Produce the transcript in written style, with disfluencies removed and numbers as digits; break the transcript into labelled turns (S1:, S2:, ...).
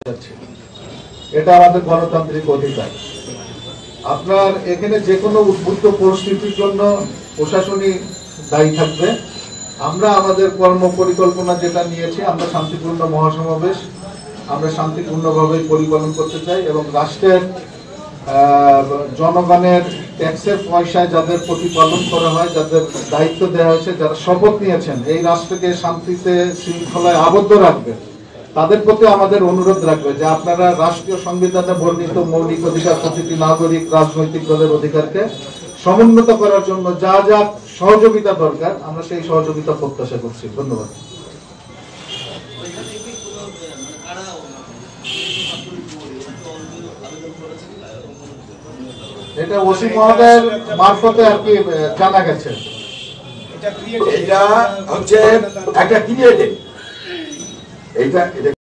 S1: এটা আমাদের গণতান্ত্রিক অধিকার। আপনার এখানে যে কোনো উদ্বুদ্ধ পরিস্থিতির জন্য প্রশাসনিক দায়ী থাকবে। আমরা আমাদের কর্ম পরিকল্পনা যেটা নিয়েছি, আমরা শান্তিপূর্ণ মহাসমাবেশ আমরা শান্তিপূর্ণভাবে পরিপালন করতে চাই এবং রাষ্ট্রের জনগণের ট্যাক্সের পয়সায় যাদের প্রতিপালন করা হয়, যাদের দায়িত্ব দেওয়া হয়েছে, যারা শপথ নিয়েছেন এই রাষ্ট্রকে শান্তিতে শৃঙ্খলায় আবদ্ধ রাখবে, তাদের প্রতি আমাদের অনুরোধ রাখবে যে আপনারা রাষ্ট্রীয় সংবিধানে বর্ণিত মৌলিক অধিকার, প্রতিটি নাগরিক রাজনৈতিক দলের অধিকারকে সমুন্নত করার জন্য যা যা সহযোগিতা দরকার আমরা সেই সহযোগিতা প্রত্যাশা করছি। ধন্যবাদ। এটা ওসি মহোদয়ের মারফতে আর কি জানা গেছে।
S2: এটা হচ্ছে একটা ক্রিয়েটিভ, এইটা